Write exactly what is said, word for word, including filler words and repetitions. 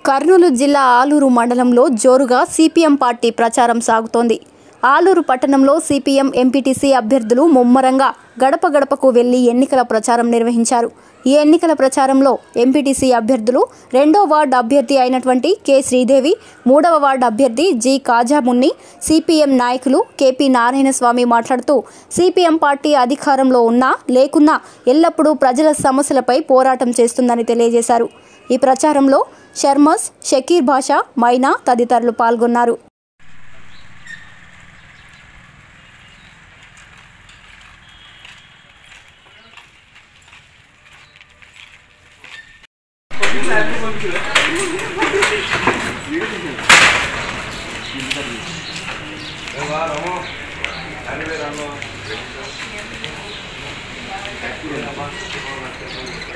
కర్నూలు జిల్లా ఆలూరు మండలంలో జోరుగా సిపిఎం పార్టీ ప్రచారం సాగుతోంది. ఆలూరు పట్టణంలో సిపిఎం ఎంపీటీసీ అభ్యర్థులు ముమ్మరంగా గడప గడపకు వెళ్లి ఎన్నికల ప్రచారం నిర్వహించారు. ఈ ఎన్నికల ప్రచారంలో ఎంపీటీసీ అభ్యర్థులు రెండో వార్డు అభ్యర్థి అయినటువంటి కె శ్రీదేవి, మూడవ వార్డు అభ్యర్థి జి కాజామున్ని, సిపిఎం నాయకులు కెపి నారాయణస్వామి మాట్లాడుతూ సిపిఎం పార్టీ అధికారంలో ఉన్నా లేకున్నా ఎల్లప్పుడూ ప్రజల సమస్యలపై పోరాటం చేస్తుందని తెలియజేశారు. ఈ ప్రచారంలో షర్మస్, షకీర్ బాషా, మైనా తదితరులు పాల్గొన్నారు. Terima kasih.